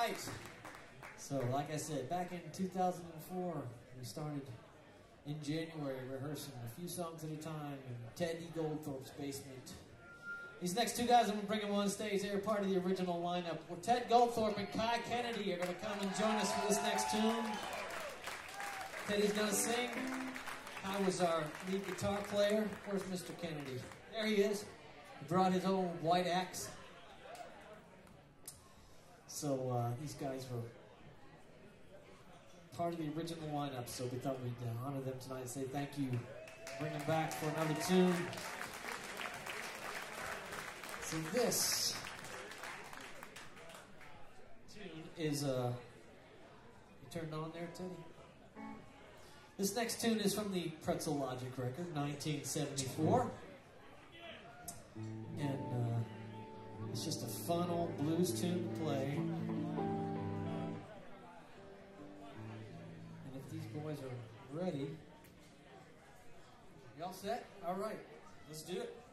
right. So, like I said, back in 2004, we started in January rehearsing a few songs at a time in Teddy Goldthorpe's basement. These next two guys I'm going to bring them on stage, they're part of the original lineup. Well, Ted Goldthorpe and Kai Kennedy are going to come and join us for this next tune. Teddy's going to sing. Kai was our lead guitar player. Where's Mr. Kennedy? There he is. He brought his own white axe. So these guys were part of the original lineup, so we thought we'd honor them tonight and say thank you. Bring them back for another tune. So this tune is, you turned on there, Teddy? This next tune is from the Pretzel Logic record, 1974. And it's just a fun old blues tune to play. And if these boys are ready, y'all set? All right, let's do it.